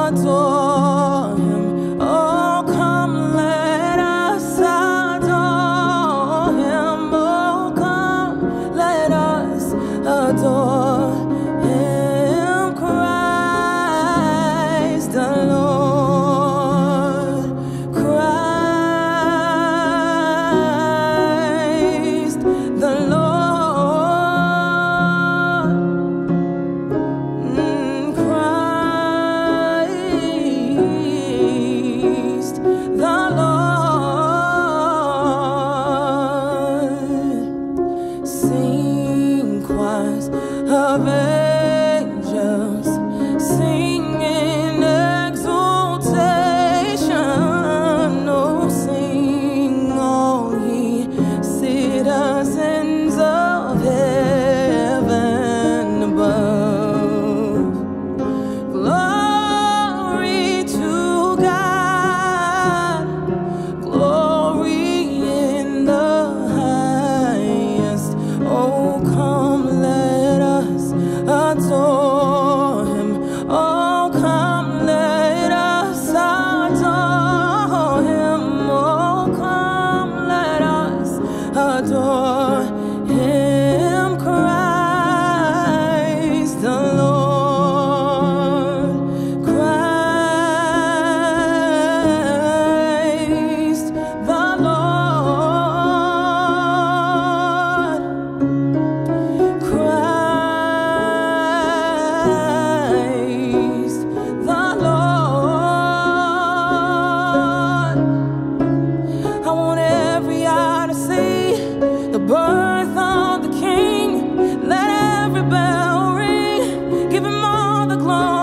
adore him. Oh, come let us adore him. Oh, come let us adore him, Christ the Lord, Christ the Lord, Christ the Lord. Sing choirs of angels, singing exaltation. Oh, sing all ye citizens of heaven above. Glory to God, glory in the highest. Oh, come let us adore him. Oh, come let us adore him. Oh, come let us adore him, Christ the Lord, Christ the Lord, Christ the Lord. I want every eye to see the birth of the King. Let every bell ring. Give him all the glory.